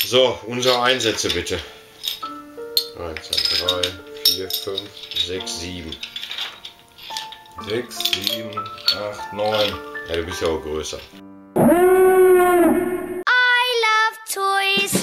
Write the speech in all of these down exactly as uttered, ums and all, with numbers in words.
So, unsere Einsätze bitte. eins, zwei, drei, vier, fünf, sechs, sieben. sechs, sieben, acht, neun. Ja, du bist ja auch größer. I love toys.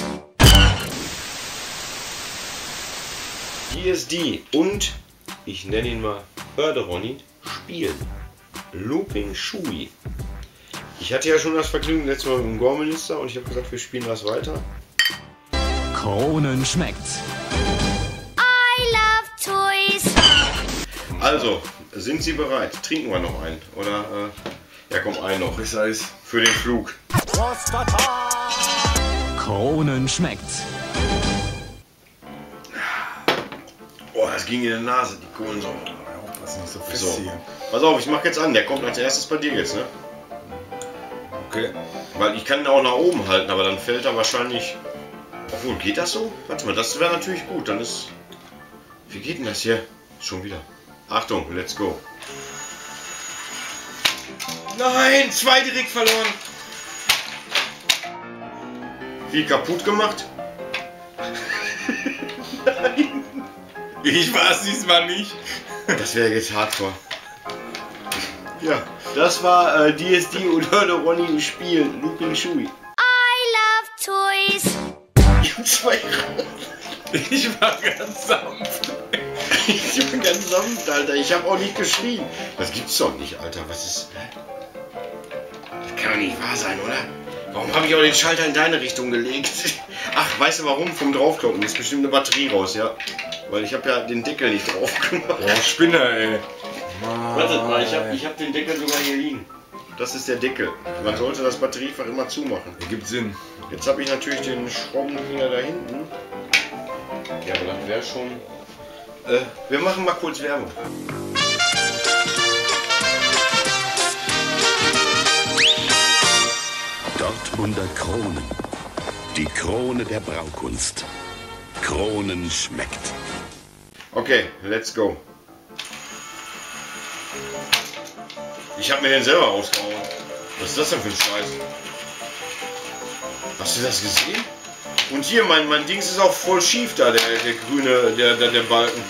Hier ist die und ich nenne ihn mal Förderonny spielen. Looping Shui. Ich hatte ja schon das Vergnügen letztes Mal mit dem Gorminister und ich habe gesagt, wir spielen das weiter. Kronen schmeckt's. I love toys. Also, sind Sie bereit? Trinken wir noch einen? Oder, äh, ja komm, einen noch. Besser ist. Für den Flug. Kronen schmeckt's. Oh, das ging in der Nase, die Kohlensäure. Aufpassen, nicht so fest So, hier. pass auf, ich mach jetzt an. Der kommt als erstes bei dir jetzt, ne? Okay. Weil ich kann ihn auch nach oben halten, aber dann fällt er wahrscheinlich... Obwohl, geht das so? Warte mal, das wäre natürlich gut. Dann ist... Wie geht denn das hier? Schon wieder. Achtung, let's go. Nein, zwei direkt verloren. Viel kaputt gemacht. Nein. Ich war es diesmal nicht. Das wäre jetzt hardcore. Ja, das war äh, D S D und Förderonny im Spiel. Looping Shui. I love toys. Ich hab zwei. Ich war ganz sanft. Ich bin ganz sanft, Alter. Ich habe auch nicht geschrien. Das gibt's doch nicht, Alter. Was ist... Das kann doch nicht wahr sein, oder? Warum habe ich auch den Schalter in deine Richtung gelegt? Ach, weißt du warum? Vom Draufkloppen ist bestimmt eine Batterie raus, ja. Weil ich habe ja den Deckel nicht drauf gemacht. Oh, Spinner, ey. Wartet mal, ich habe ich hab den Deckel sogar hier liegen. Das ist der Deckel. Man sollte das Batteriefach immer zumachen. Ergibt Sinn. Jetzt habe ich natürlich den Schraubendreher da hinten. Ja, aber das wäre schon... Äh, wir machen mal kurz Werbung. Dortmunder Kronen. Die Krone der Braukunst. Kronen schmeckt. Okay, let's go. Ich habe mir den selber rausgehauen. Was ist das denn für ein Scheiß? Hast du das gesehen? Und hier, mein, mein Dings ist auch voll schief da, der, der grüne, der, der, der Balken.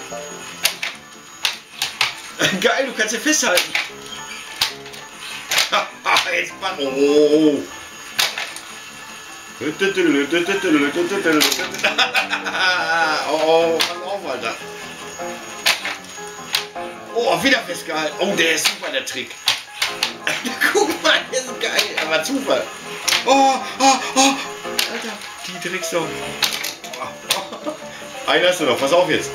Geil, du kannst ja festhalten. Jetzt mach... Oh. Oh, pass auf, Alter. Oh, wieder festgehalten. Oh, der ist super, der Trick. Guck mal, der ist geil. Aber Zufall. Oh, oh, oh. Alter, die Tricksau. Oh, oh. Einer ist noch. Pass auf jetzt.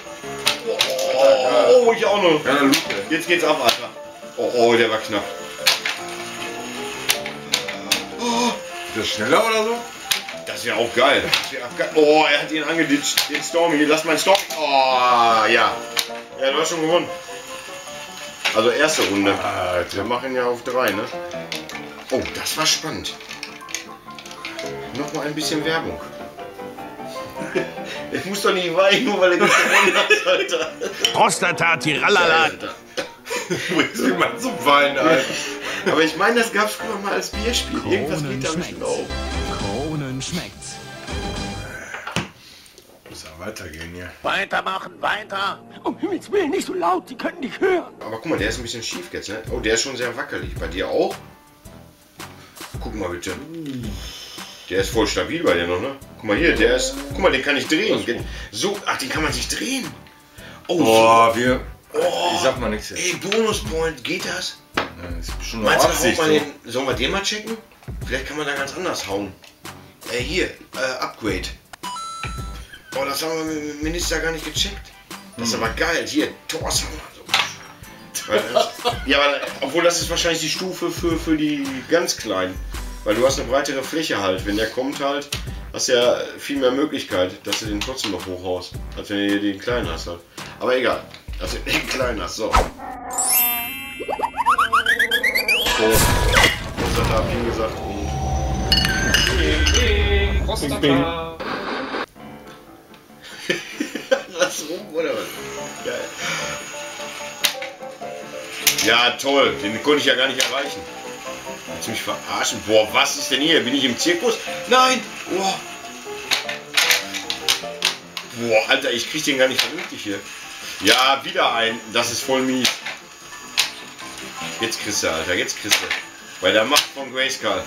Oh, oh, ich auch noch. Ja, Luke. Jetzt geht's ab, Alter. Oh, oh, der war knapp. Oh, Ist das schneller oder so? das wäre auch geil. Das wär auch geil. Oh, er hat ihn angeditscht. Den Stormy. Lass mal Stormy. Oh, ja. Ja, du hast schon gewonnen. Also erste Runde. Wir machen ja auf drei, ne? Oh, das war spannend. Nochmal ein bisschen Werbung. Ich muss doch nicht weinen, nur weil er nicht gewonnen hat, Alter. Prostata, Tiralala. Alter. Bringst du mal zum Weinen, Alter. Aber ich meine, das gab es früher mal als Bierspiel. Irgendwas Kronen geht da bestimmt schmeckt's. auch. Kronen schmeckt's. Muss ja weitergehen hier. Weitermachen, weiter! Um Himmels Willen, nicht so laut, die können dich hören! Aber guck mal, der ist ein bisschen schief jetzt, ne? Oh, der ist schon sehr wackelig. Bei dir auch? Guck mal bitte. Der ist voll stabil bei dir noch, ne? Guck mal hier, der ist... Guck mal, den kann ich drehen. So, ach, den kann man sich drehen. Oh, Boah, wir... Oh. Ich sag mal nichts jetzt. Ey, Bonuspoint, geht das? Ja, ist schon noch Meinst du, Absicht, haut man so. den, sollen wir den mal checken? Vielleicht kann man da ganz anders hauen. Äh, hier, äh, Upgrade. Oh, das haben wir mit dem Minister gar nicht gecheckt. Das ist Hm. aber geil. Hier, Torhammer. So. Weil das- Ja, aber, obwohl das ist wahrscheinlich die Stufe für, für die ganz Kleinen. Weil du hast eine breitere Fläche halt. Wenn der kommt halt, hast du ja viel mehr Möglichkeit, dass du den trotzdem noch hochhaust. Als wenn du den kleinen hast halt. Aber egal. Dass du den kleinen hast. So. So. Das hat er viel gesagt. Und Prostata. lass rum, oder was? Geil. Ja, toll. Den konnte ich ja gar nicht erreichen. Willst du mich verarschen? Boah, was ist denn hier? Bin ich im Zirkus? Nein! Boah. Boah, Alter, ich krieg den gar nicht vernünftig hier. Ja, wieder ein. Das ist voll mies. Jetzt kriegst du, Alter, jetzt kriegst du. Bei der Macht von Grayskull.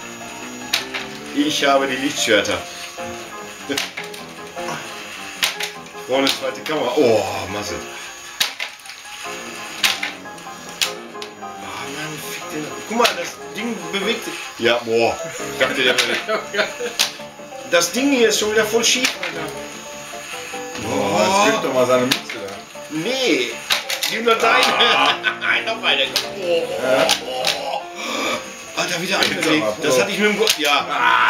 Ich habe die Lichtschwerter. Ich brauche eine zweite Kamera. Oh, Masse. Oh, Mann, fick den. Guck mal, das Ding bewegt sich. Ja, boah. Ich dachte, der will. Das Ding hier ist schon wieder voll schief, Alter. Oh, jetzt gibt doch mal seine Mütze da. Nee. Gib nur deine. Ah. Noch eine. Oh, oh, oh. Alter, wieder angelegt. Das hatte ich mit dem Go ja.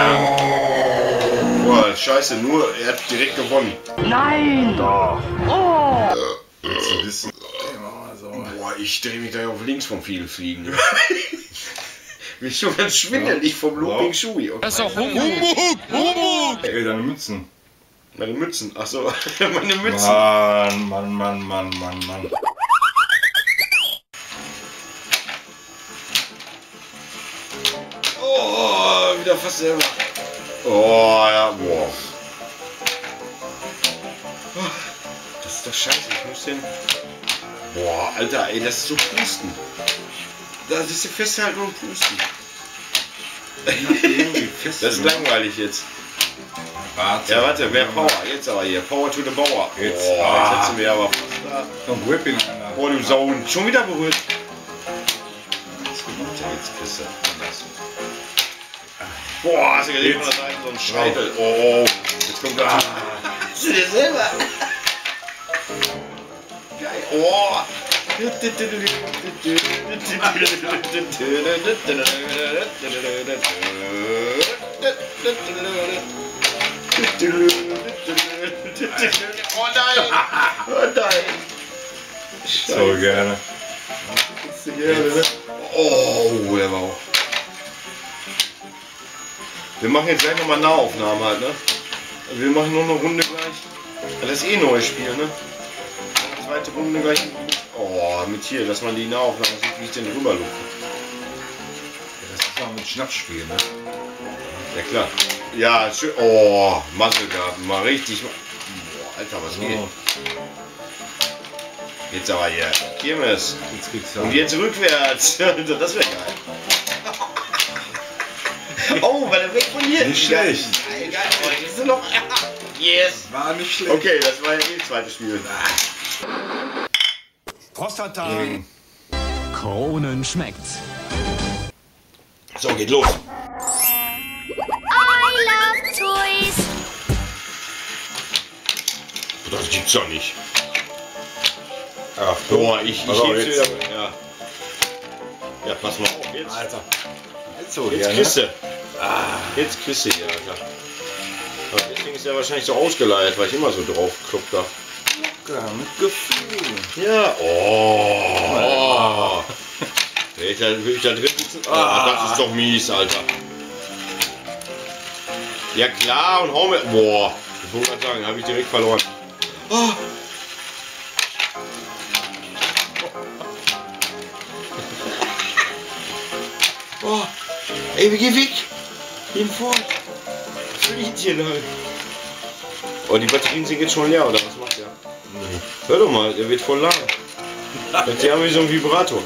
Ah. Boah, scheiße, nur er hat direkt gewonnen. Nein! Doch! Oh! Jetzt ein bisschen. Okay, machen wir so. Boah, ich drehe mich gleich auf links vom viel Fliegen. Bin schon ganz schwindelig vom Looping Shui. Okay. Das ist doch Humbug! Humbug! Ey, deine Mützen. Meine Mützen, ach so, meine Mützen. Mann, Mann, Mann, Mann, Mann, Mann. Oh, wieder fast selber. Oh, ja, boah. Das ist doch scheiße, ich muss den... Boah, Alter, ey, das ist so Pusten. Das ist festhalten und pusten. Das ist langweilig jetzt. Warte. Ja, warte, mehr Power. Jetzt aber hier. Power to the Bauer. Jetzt. Oh, Ah. jetzt setzen wir aber fast da. Noch ein Whip in einer. Boah, du Sau. Schon wieder berührt. Jetzt kriegst du anders. Boah, hast du gesehen, von der Seite so ein Scheitel. Oh, jetzt kommt das. Hast du dir selber? Geil. Oh. Oh nein! Oh nein! So gerne. Oh, der war auch. Wir machen jetzt gleich nochmal Nahaufnahme halt, ne? Wir machen noch eine Runde gleich. Das ist eh ein neues Spiel, ne? Zweite Runde gleich. Oh, mit hier, dass man die Nahaufnahme sieht, wie ich den rüberlupfe. Das ist auch mit Schnappspiel, ne? Ja klar. Ja, schön. Oh, Muskelgarten, mal richtig. Boah, Alter, was geht? So. Jetzt aber hier. Kirmes. Jetzt kriegst du. Und jetzt rückwärts. Das wäre geil. Oh, war der weg von hier? Nicht schlecht. Geil, geil. Oh, jetzt ist er noch. Yes. War nicht schlecht. Okay, das war ja eh das zweite Spiel. Prostata. Kronen schmeckt's. So, geht los. I love toys. Das gibt's doch nicht. Ach, Boah, ich, ich Pass auf, heb's jetzt. wieder. Ja. Ja, pass mal auf. Jetzt. Alter. So, Jetzt ja, kriegst ne? du. Ah, jetzt kriegst du hier, Alter. Aber deswegen ist er wahrscheinlich so ausgeleiert, weil ich immer so drauf klopft da. Ja, mit Gefühl. Ja, oh. oh. Will ich da, will ich da drin sitzen? Ah, das ist doch mies, Alter. Ja klar, und hau mir. Boah, ich wollte gerade sagen, habe ich direkt verloren. Oh. Oh. Ey, wir gehen weg. Gehen fort. Friedchen halt. Oh, die Batterien sind jetzt schon leer, oder was macht der? Nee. Hör doch mal, der wird voll lang. Die haben wie so ein Vibrator.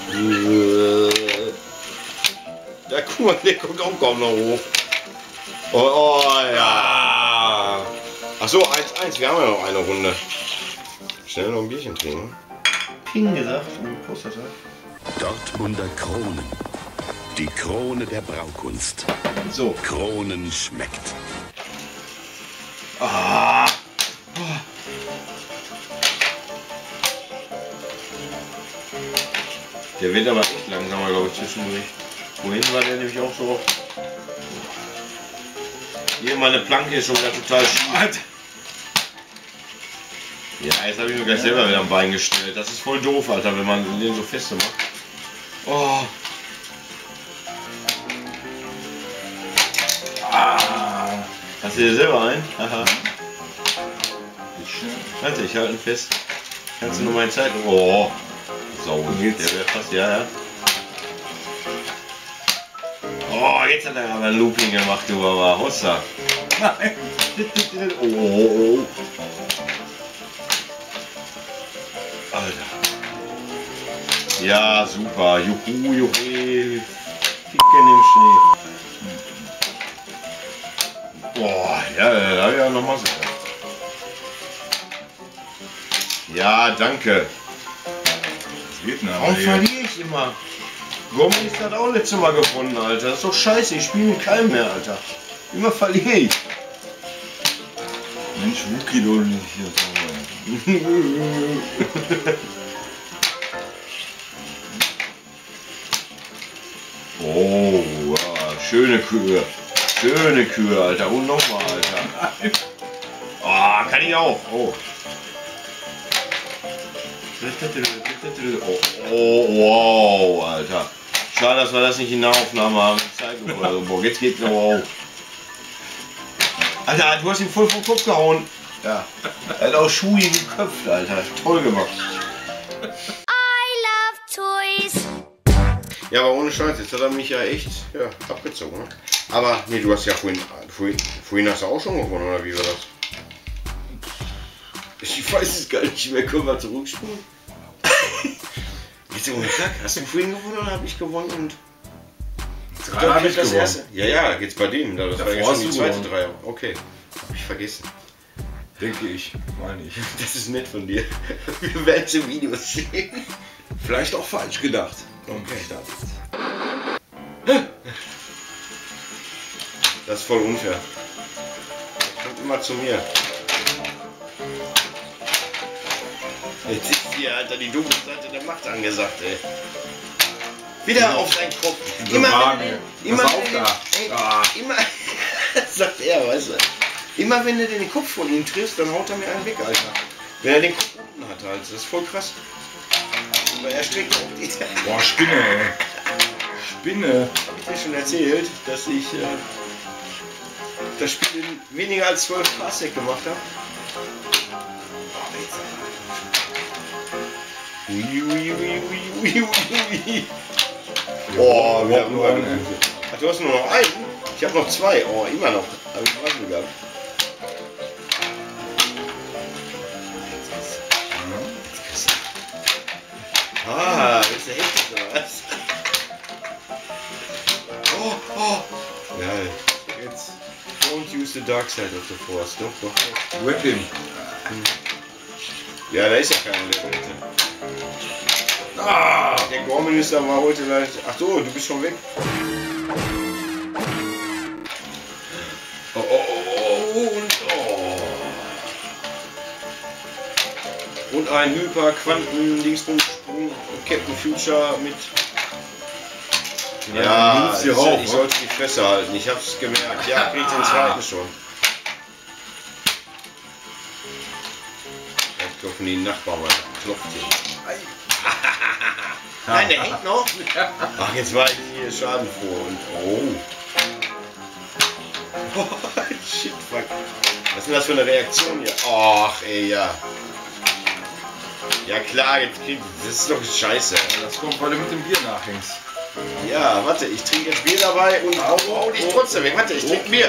Ja, guck mal, der kommt auch kaum noch hoch. Oh, oh ja. Ach so, eins eins, wir haben ja noch eine Runde. Schnell noch ein Bierchen trinken. Ping gesagt, Prostata. Dortmunder Kronen. Die Krone der Braukunst. So. Kronen schmeckt. Ah. Der wird aber echt langsamer, glaube ich, zwischendurch. Wohin war der nämlich auch so? Hier, meine Planke ist schon wieder total schief. Ja, jetzt habe ich mir gleich selber wieder am Bein gestellt. Das ist voll doof, Alter, wenn man den so feste macht. Oh. Ah. Hast du dir selber ein? Aha. Warte, ich halte ihn fest. Kannst du nur meine Zeit? Oh. Sau. Der wäre fast, ja, ja. Oh, jetzt hat er aber ein Looping gemacht, du aber Hossa. Oh. Alter. Ja, super. Juhu, juhu. Kicken im Schnee. Boah, ja, da habe ich ja nochmal so. Ja, danke. Das geht nicht. Warum verliere ich immer? Warum ist das auch letztes Mal gewonnen, Alter? Das ist doch scheiße, ich spiele mit keinem mehr, Alter. Immer verliere ich. Mensch, Wookie doch nicht hier. Oh, ja, schöne Kühe. Schöne Kühe, Alter. Und nochmal, Alter. Oh, kann ich auch. Oh. Oh, oh, wow, Alter. Schade, dass wir das nicht in Nahaufnahme haben. Boah, jetzt geht's noch auf. Alter, du hast ihn voll vom Kopf gehauen. Ja. Er hat auch Schuhe geköpft, Alter. Toll gemacht. I love toys. Ja, aber ohne Scheiß, jetzt hat er mich ja echt ja, abgezogen. Ne? Aber, nee, du hast ja vorhin, vorhin, vorhin hast du auch schon gewonnen, oder wie war das? Ich weiß es gar nicht mehr, können wir zurückspulen? Jetzt ohne Kack, hast du vorhin gewonnen oder habe ich gewonnen? Und Drei habe ich das gewonnen. erste? Ja, ja, geht's bei dem. Das war Davor ja schon hast die du zweite gewonnen. Dreier. Okay, hab ich vergessen. Denke ich, meine ich. Das ist nett von dir. Wir werden es im Video sehen. Vielleicht auch falsch gedacht. Okay. Das ist voll unfair. Kommt immer zu mir. Jetzt ist hier, Alter, die dunkle Seite der Macht angesagt, ey. Wieder auf seinen Kopf. Immer wenn, immer Pass auf wenn, da. ey, Ah. immer, sagt er, weißt du. Immer wenn du den Kopf von ihm triffst, dann haut er mir einen weg, Alter. Wenn er den Kopf unten hat, halt. Das ist voll krass. Aber er streckt auch die. Boah, Spinne, ey. Spinne. Hab ich dir schon erzählt, dass ich äh, das Spiel in weniger als zwölf Parsec gemacht habe? Ui, ui, ui, ui, ui, ui. Oh, wir haben nur einen. Ach, du hast nur noch einen? Ich habe noch zwei. Oh, immer noch. Hab ich was gehabt. Ah, das ist der heftig, oder was? Oh, oh. Ja, jetzt. Don't use the dark side of the force. Doch, doch, doch. Whip him. Ja, da ist ja keiner der Welt. Ah! Der Gorminister war heute leicht. Ach so, du bist schon weg. Oh, oh, oh, und oh. Und ein Hyper-Quanten-Dingsbums-Sprung Captain Future mit. Ja, hier ich, rauf, ich sollte die Fresse halten. Ich hab's gemerkt. Ja, krieg den zweiten schon. Jetzt klopfen die Nachbarn mal. Klopft hier. Nein, der hängt noch. Ach, jetzt war ich hier schadenfroh und oh. Oh, shit, fuck. Was ist denn das für eine Reaktion hier? Ach, ey, ja. Ja klar, jetzt krieg, das ist doch scheiße. Das kommt, weil du mit dem Bier nachhängst. Ja, warte, ich trinke jetzt Bier dabei und hau, hau dich trotzdem weg. Warte, ich trinke Bier.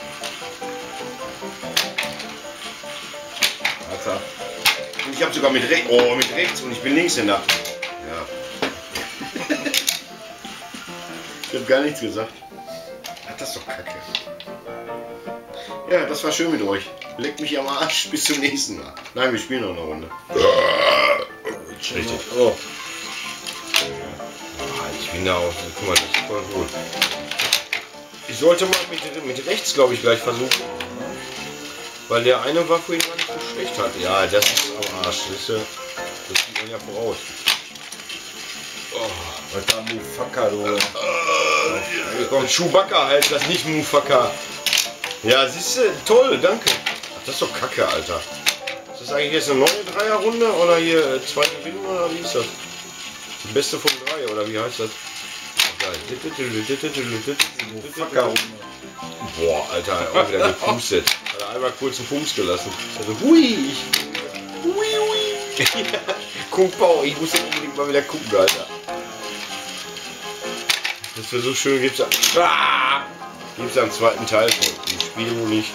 Alter. Und ich habe sogar mit rechts, oh, mit rechts und ich bin Linkshänder. Ja. Ich habe gar nichts gesagt. Ach, das ist doch kacke. Ja, das war schön mit euch. Leckt mich am Arsch. Bis zum nächsten Mal. Nein, wir spielen noch eine Runde. Richtig. Oh. Ich bin da auch. Guck mal, das ist voll gut. Ich sollte mal mit, mit rechts, glaube ich, gleich versuchen. Weil der eine war vorhin gar nicht so schlecht hat. Ja, das ist am Arsch. Das, ist, ja- das sieht man ja voraus. Oh. Alter, Mufaka, du. Hier kommt Chewbacca halt, das nicht Mufaka. Ja, siehst du, toll, danke. Ach, das ist doch kacke, Alter. Ist das eigentlich jetzt eine neue Dreierrunde oder hier äh, zwei Gewinnen oder wie ist das? Die beste von drei oder wie heißt das? Mufaka. Boah, Alter, auch wieder gepustet. Hat er einmal kurz einen Pumps gelassen. Also, hui, ich. Hui, hui. Guck, Bau, ich muss jetzt unbedingt mal wieder gucken, Alter. Das wäre so schön, gibt's am, ah, gibt's am zweiten Teil von dem Spiel. Video nicht.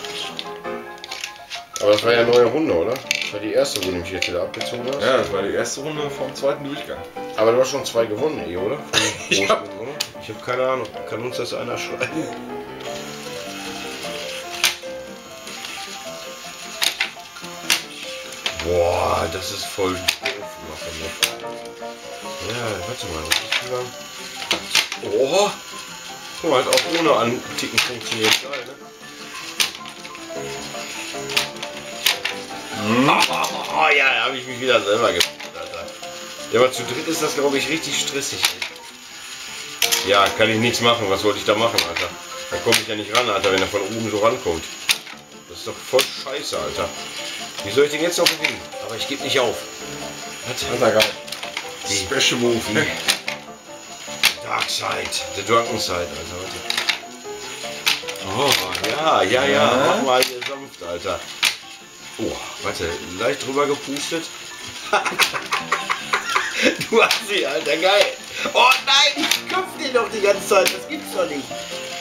Aber das war ja eine neue Runde, oder? Das war die erste, wo du mich jetzt wieder abgezogen hast. Ja, das war die erste Runde vom zweiten Durchgang. Aber du hast schon zwei gewonnen, eh, oder? Ich hab- oder? Ich habe keine Ahnung. Kann uns das einer schreiben? Boah, das ist voll doof. Ja, warte mal, was ist wieder? Oh! Guck mal, hat auch ohne Anticken funktioniert. Geil, ne? Oh, ja, da habe ich mich wieder selber gemacht, Alter. Ja, aber zu dritt ist das, glaube ich, richtig stressig. Ja, kann ich nichts machen. Was wollte ich da machen, Alter? Da komme ich ja nicht ran, Alter, wenn er von oben so rankommt. Das ist doch voll scheiße, Alter. Wie soll ich den jetzt noch gewinnen? Aber ich gebe nicht auf. Alter, geil. Die Special Move. Dark Side, the Drunken Side, Alter. Warte. Oh, ja, ja, ja. Mach mal hier sanft, Alter. Oh, warte, leicht drüber gepustet. Du hast sie, Alter, geil. Oh nein, ich köpfe den doch die ganze Zeit, das gibt's doch nicht.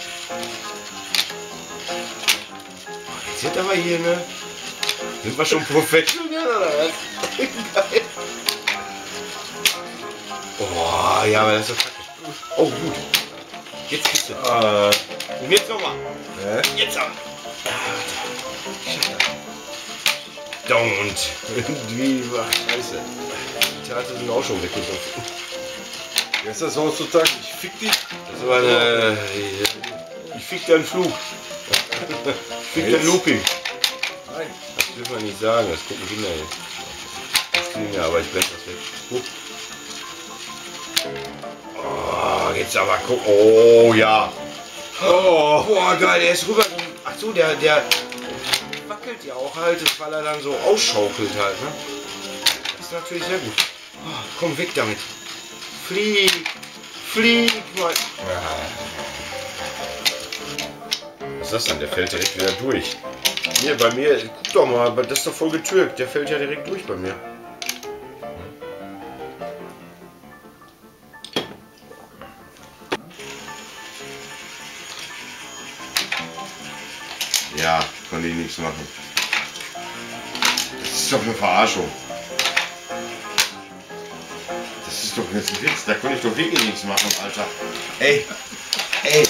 Oh, jetzt wird aber hier, ne? Sind wir schon professionell oder was? Geil. Oh, ja, aber das ist doch kacke. Oh, gut. Jetzt kriegst du. Äh, und jetzt nochmal. Hä? Jetzt aber. Don't. Wie, ach, scheiße. Die Theater sind auch schon weggeworfen. Jetzt ist das heutzutage, ich fick dich. Das war eine. Ich fick deinen Flug. Ich fick dein Looping. Nein. Das dürfen wir nicht sagen, das gucken Kinder jetzt. Das kriegen ja, aber ich blende das weg. Guck. Oh, jetzt aber guck. Oh ja. Oh, boah, geil, der ist rüber. Ach so, der, der wackelt ja auch halt, weil er dann so ausschaukelt halt, ne? Das ist natürlich sehr gut. Oh, komm, weg damit. Flieg, flieg, Mann. Was ist das denn? Der fällt direkt wieder durch. Hier, bei mir, guck doch mal, das ist doch voll getürkt. Der fällt ja direkt durch bei mir. Ja, konnte ich nichts machen. Das ist doch eine Verarschung. Das ist doch jetzt ein Witz, da konnte ich doch wirklich nichts machen, Alter. Ey, ey.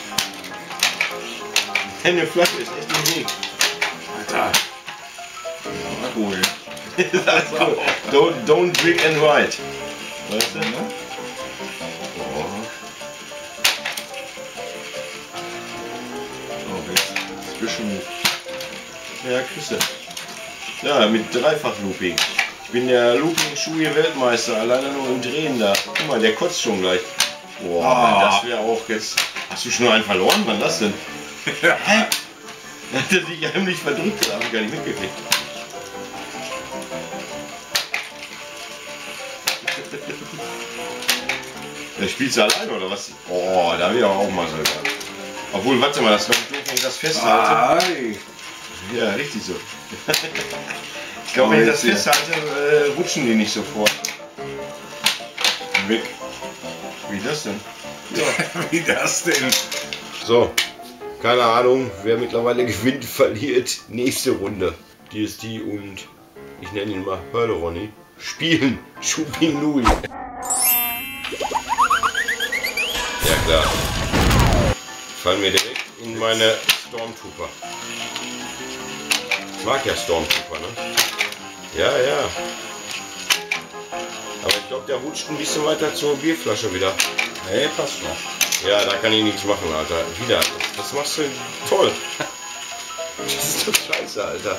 Deine Flasche ist echt ein Weg. Alter. Alkohol. don't, don't drink and ride. Weißt du, ne? Oh. Oh, jetzt. Zwischen. Ja, Küsse. Ja, mit Dreifach-Looping. Ich bin der Looping-Schuhe-Weltmeister, alleine nur im Drehen da. Guck mal, der kotzt schon gleich. Boah, oh. Das wäre auch jetzt. Hast du schon einen verloren? Wann das denn? Hä? Da hat er sich heimlich verdrückt, das habe ich gar nicht mitgekriegt. Der spielt allein oder was? Oh, da will ich auch mal so gehabt. Obwohl, warte mal, das war doof, wenn ich das festhalte. Ei. Ja, richtig so. Ich glaube, wenn ich das festhalte, äh, rutschen die nicht sofort. Weg. Wie das denn? Ja. Wie das denn? So, keine Ahnung, wer mittlerweile gewinnt, verliert. Nächste Runde. Die ist die und ich nenne ihn mal Hörle Ronny. Spielen Shooping Louis. Ja klar. Fallen mir direkt in meine Stormtrooper. Ich mag ja Stormtrooper, ne? Ja, ja. Aber ich glaube, der rutscht ein bisschen weiter zur Bierflasche wieder. Nee, passt schon. Ja, da kann ich nichts machen, Alter. Wieder. Das machst du toll. Das ist doch scheiße, Alter.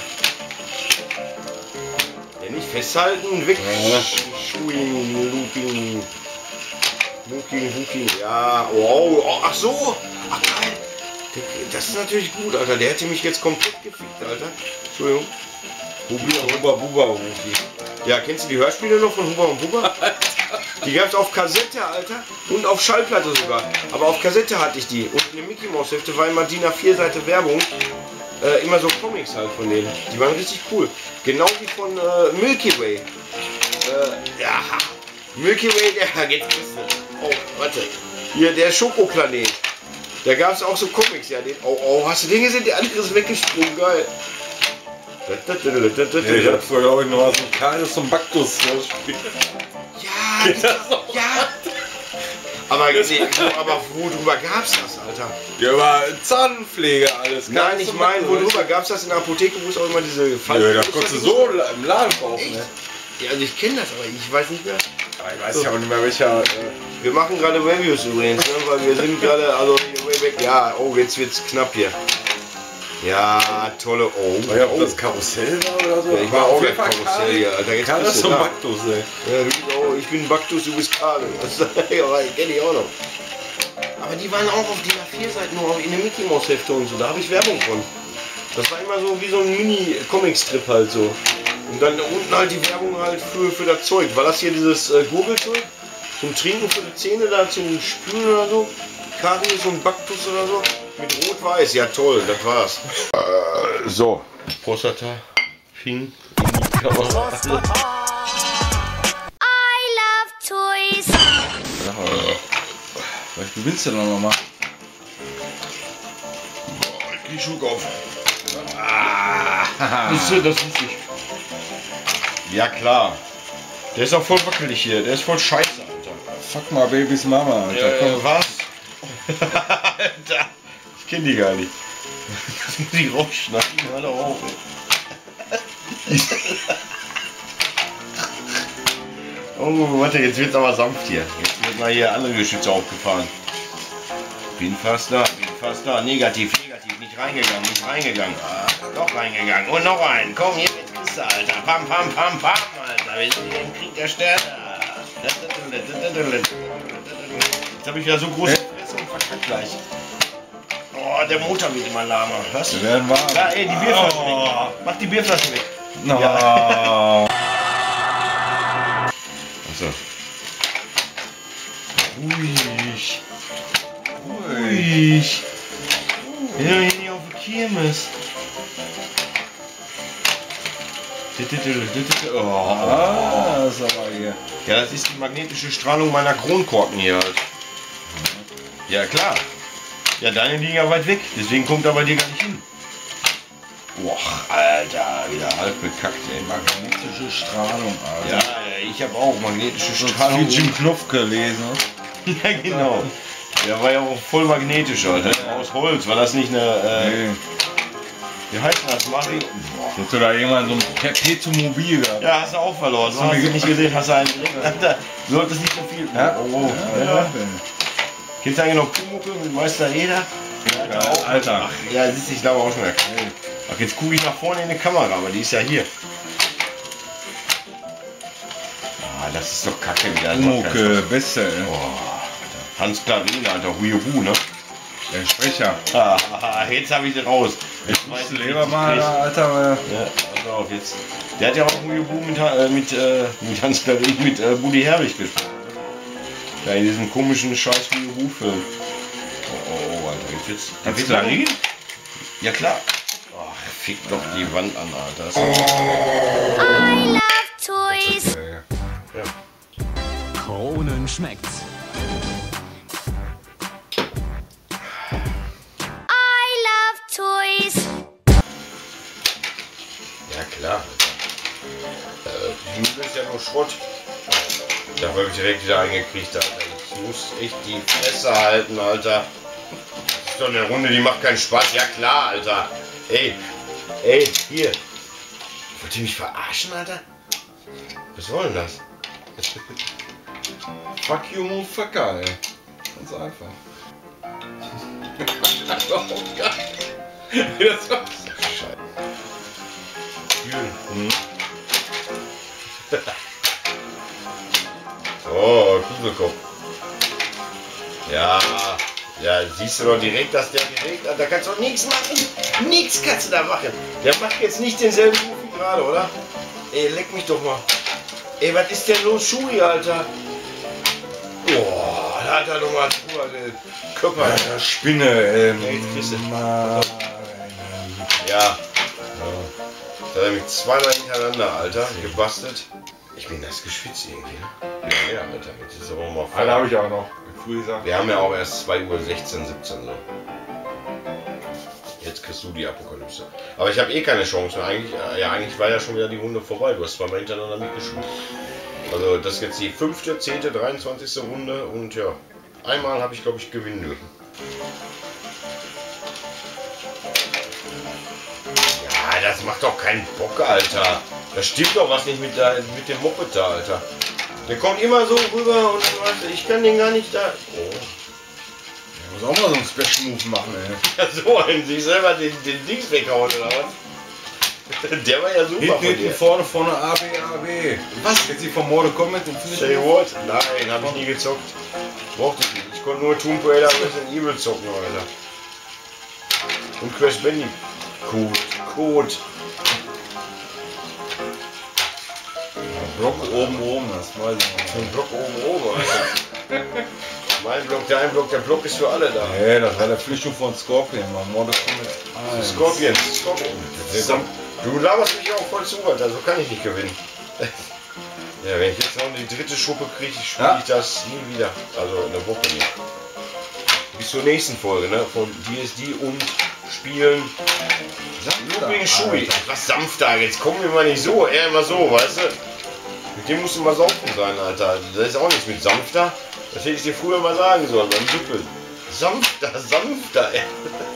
Ja, nicht festhalten, weg. Ja. Schuing, Looping. Looking, Looking. Ja, wow. Oh, ach so. Ach geil. Das ist natürlich gut, Alter. Der hätte mich jetzt komplett gefickt, Alter. Entschuldigung. Hubi, Huba, Buba, Hubi. Ja, kennst du die Hörspiele noch von Huba und Buba? Die gab es auf Kassette, Alter. Und auf Schallplatte sogar. Aber auf Kassette hatte ich die. Und in der Mickey Mouse Hefte war immer D I N A vier Seite Werbung. Äh, immer so Comics halt von denen. Die waren richtig cool. Genau wie von äh, Milky Way. Äh, ja. Milky Way, der. Jetzt bist du. Oh, warte. Hier, der Schokoplanet. Da gab es auch so Comics, ja. Den, oh, oh, hast du den gesehen? Der andere ist weggesprungen, geil. Ja, ich hab früher, glaube ich, noch mal so ein kleines so ein Baktus gespielt. Ja, ja. Aber, nee, aber worüber gab's das, Alter? Ja, über Zahnpflege alles. Nein, ich meine, worüber gab's das in der Apotheke, wo es auch immer diese Fall. Ja, das konntest du so im Laden kaufen, ne? Ja, also ich kenne das, aber ich weiß nicht mehr. Ich weiß ja auch nicht mehr welcher. Äh wir machen gerade Reviews übrigens, ne? Weil wir sind gerade, also hier way weg. Ja, oh, jetzt wird's knapp hier. Ja, tolle, oh. War ja, ob das Karussell war oder so? Ja, ich war auch ein Karussell hier, Alter. Jetzt Karl bist ist du so ein da. Baktus, ey. Ja, oh, ich bin Baktus, du bist Karl. Ja, kenn ich auch noch. Aber die waren auch auf D I A vier Seiten nur in den Mickey Mouse Hefte und so, da habe ich Werbung von. Das war immer so wie so ein Mini-Comic-Strip halt so. Und dann unten halt die Werbung halt für, für das Zeug. War das hier dieses äh, Gurgelzeug? Zum Trinken für die Zähne, da zum Spülen oder so? Karies und Baktus oder so? Mit Rot-Weiß, ja toll, das war's. Äh, so. Prostata, Fing, in die Kamera. I love toys. Was gewinnst du denn nochmal? Ich krieg Schuh auf. Ah, das, das ist ich. Ja klar. Der ist auch voll wackelig hier. Der ist voll scheiße, Alter. Fuck mal Babys Mama, Alter. Äh, Komm. was? Alter. Ich kenn die gar nicht. Das muss ich rausschneiden. Hör doch auf, ey. Oh, warte, jetzt wird's aber sanft hier. Jetzt wird mal hier andere Geschütze aufgefahren. Bin fast da, bin fast da. Negativ, negativ. Nicht reingegangen, nicht reingegangen. Ah, doch reingegangen. Und noch einen. Komm, hier bist du, Alter. Pam, pam, pam, pam, Alter. Wir sind hier im Krieg der Sterne. Jetzt habe ich wieder so große Fresse und verkackt gleich. Oh, der Motor wird immer lahmer. Hörst du? Wir werden warm. Da, ey, die Bierflasche Oh. weg. Mach die Bierflasche weg. No. Ja. Achso. Ruhig. Ruhig. Wir sind hier nicht auf der Kirmes. Oh. Ah, das ist aber hier. Ja, das ist die magnetische Strahlung meiner Kronkorken hier halt. Ja, klar. Ja, deine liegen ja weit weg, deswegen kommt er bei dir gar nicht hin. Boah, Alter, wieder halb bekackt, ey. Magnetische Strahlung, Ja, Alter. ich habe auch magnetische Wie Strahlung. Jim Knopf gelesen. Ja, genau. Der war ja auch voll magnetisch, Alter. Aus Holz, war das nicht eine. Äh, Nee. Wie heißt das? Marie? Hast du da irgendwann so ein Perpetuum mobile gehabt? Ja, hast du auch verloren. So, hast du nicht gesehen, hast du einen. Alter, du solltest nicht so viel. Ja? Oh, Ja, ja. ja. Kennst du eigentlich noch Pumuckl mit Meister Eder? Ja, Alter. Ach, ja, siehst du, ich glaube auch schon erkannt. Ach, jetzt gucke ich nach vorne in die Kamera, aber die ist ja hier. Ah, das ist doch kacke wieder. Das macht keinen Mucke, beste, ey. Spaß. Oh, Hans Klarin, Alter, Huihu, ne? Der Sprecher. Ah, jetzt habe ich den raus. Jetzt Musst du ich, lieber wie mal, ich- Alter. Ja, pass auf, jetzt. Der hat ja auch Huihu mit, äh, mit, äh, mit Hans Klarin, mit äh, Buddy Herbig gesprochen. Ja, in diesem komischen scheiß Huihu-Film. Oh, oh, oh, Alter, jetzt wird's. der Hans wird Klarin? Ja, klar. Ach, fick doch die Wand an, Alter. Das I love toys. Kronen schmeckt's. I love toys. Ja, klar. Äh, die Nudeln ist ja nur Schrott. Da habe ich direkt wieder eingekriegt, Alter. Ich muss echt die Fresse halten, Alter. Das ist doch eine Runde, die macht keinen Spaß. Ja, klar, Alter. Ey, ey, hier. Wollt ihr mich verarschen, Alter? Was soll denn das? Fuck you, motherfucker, ey. Ganz einfach. Oh Gott. Das war Scheiße. Hm. Oh, Kugelkopf. Ja, ja, siehst du doch direkt, dass der direkt, da kannst du doch nichts machen. Nichts kannst du da machen. Der macht jetzt nicht denselben Ruf wie gerade, oder? Ey, leck mich doch mal. Ey, was ist denn los, Schuhi, Alter? Boah, da hat er doch mal drüber gekörpert. Alter, Spinne, ähm. Ja, jetzt kriegst du. Mann. Ja. Da hat er mich zweimal hintereinander, Alter, gebastelt. Ich bin nass geschwitzt irgendwie, ne? Ja, ja, Alter, jetzt ist aber mal Einen habe ich auch noch. Früh gesagt. Wir haben ja auch erst zwei Uhr sechzehn, siebzehn so. Jetzt kriegst du die Apokalypse. Aber ich habe eh keine Chance mehr. Eigentlich, ja, eigentlich war ja schon wieder die Runde vorbei. Du hast zweimal hintereinander mitgeschult. Also das ist jetzt die fünfte, zehnte, dreiundzwanzigste Runde und ja, einmal habe ich glaube ich gewinnen dürfen. Ja, das macht doch keinen Bock, Alter. Da stimmt doch was nicht mit, der, mit dem Moped da, Alter. Der kommt immer so rüber und dann weißt du, ich kann den gar nicht da... Oh. Ich muss auch mal so einen Special Move machen, ey. Ja, so einen, sich selber den, den Dings weghauen oder was? Der war ja super Hinten, von hinten, dir. vorne, vorne, A, B, A, B. Was? Jetzt die vom Mortal Kombat den Say what? Nein, hab ich nie gezockt. Brauchte ich nicht. Ich konnte nur Tomb Raider und Resident Evil zocken, Alter. Und Crash Bandicoot. Code. Block oben, oben, das weiß ich noch. Ein Block oben, oben, Alter. Mein Block, dein Block, der Block ist für alle da. Nee, das war der Flüchtung von Scorpion, man. Mortal Kombat eins. Scorpion, Scorpion. Du laberst mich auch voll zu, Alter, so kann ich nicht gewinnen. Ja, wenn ich jetzt noch die dritte Schuppe kriege, spiele Ja. ich das nie wieder. Also in der Woche nicht. Bis zur nächsten Folge, ne? Von D S D und Spielen. Übrigens Schui. Was sanfter, jetzt kommen wir mal nicht so, eher immer so, weißt du? Mit dem musst du mal saufen sein, Alter. Das ist auch nichts mit sanfter. Das hätte ich dir früher mal sagen sollen, beim Düppeln. Sanfter, sanfter, ey.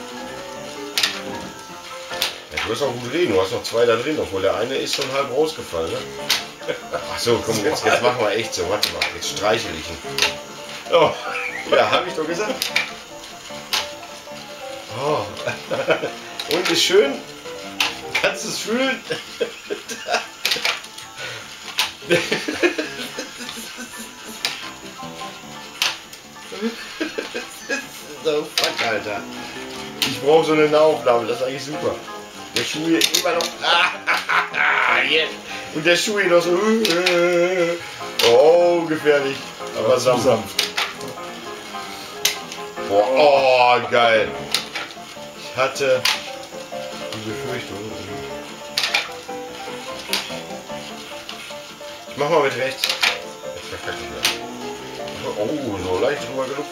Ja, du hast auch gut reden, du hast noch zwei da drin, obwohl der eine ist schon halb rausgefallen, ne? Ach so, komm, jetzt, jetzt machen wir echt so, warte mal, jetzt streichel ich ihn. Oh, ja, hab ich doch gesagt. Oh. Und ist schön, kannst du es fühlen? So, fuck, Alter. Ich brauche so eine Nahaufnahme, das ist eigentlich super. Der Schuh hier immer noch. Jetzt. Und der Schuh hier noch so. Oh, gefährlich. Aber sanft. Boah, oh, geil. Ich hatte die Befürchtung. Ich mach mal mit rechts. Ich verkacke wieder. Oh, so leicht drüber genug.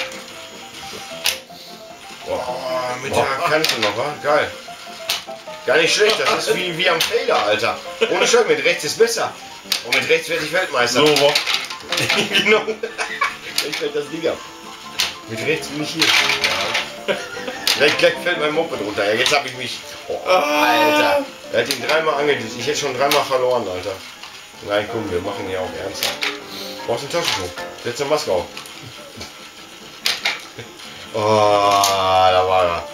Boah, mit der Kante noch, wa? Geil. Gar nicht schlecht, das ist wie, wie am Fader, Alter. Ohne Scheiß, mit rechts ist besser. Und mit rechts werde ich Weltmeister. So, wo? Genau. Ich fällt das Ding ab. Mit rechts bin ich hier. Ja. Gleich, gleich fällt mein Moped runter. Ja, jetzt habe ich mich. Oh, Alter. Er hat ihn dreimal angedisst. Ich hätte schon dreimal verloren, Alter. Nein, komm, wir machen hier auch ernsthaft. Brauchst du ein Taschentuch? Setz eine Maske auf. Oh, da war er.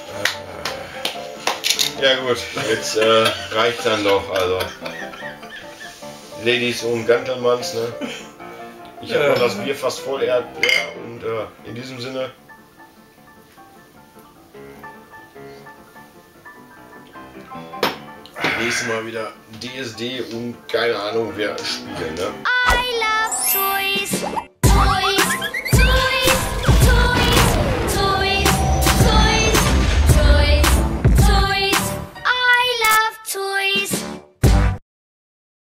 Ja gut, jetzt äh, reicht dann doch. Also Ladies und Gentlemans, ne? Ich habe noch das Bier fast voll leer und äh, in diesem Sinne. Nächstes Mal wieder D S D und keine Ahnung wer spielen, ne? I love toys.